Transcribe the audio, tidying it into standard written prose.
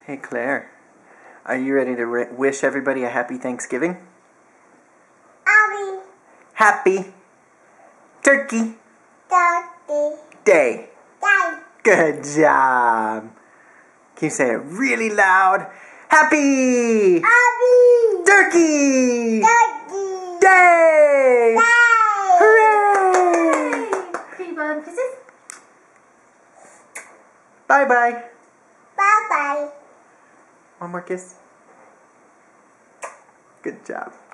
Hey Claire, are you ready to wish everybody a happy Thanksgiving? Happy Turkey Day. Good job. Can you say it really loud? Happy Turkey Day! Hooray! Can you blow them kisses? Bye-bye. Bye-bye. One more kiss. Good job.